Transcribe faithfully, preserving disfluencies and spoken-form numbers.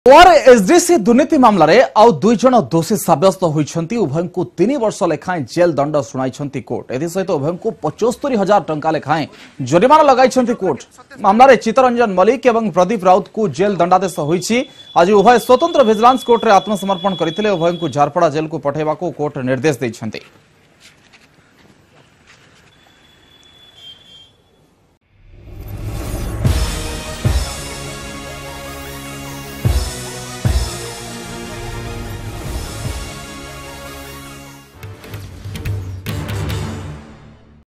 ओआरएचडीसी दुर्नीति मामलें आउ दुई जन दोषी सब्यस्त होती उभय को तीन वर्ष लेखाएं जेल दंड शुणाई कोर्ट एसहित उभय को पचस्तरी हजार टंका लेखाएं जरिमाना लगाई कोर्ट मामलें चित्तरंजन मल्लिक और प्रदीप राउत को जेल दंडादेश होईछि। आज उभय स्वतंत्र भिजिलेंस कोर्ट में आत्मसमर्पण करते उभय को झारपड़ा जेल को पठेबा को कोर्ट निर्देश देइछन्ति।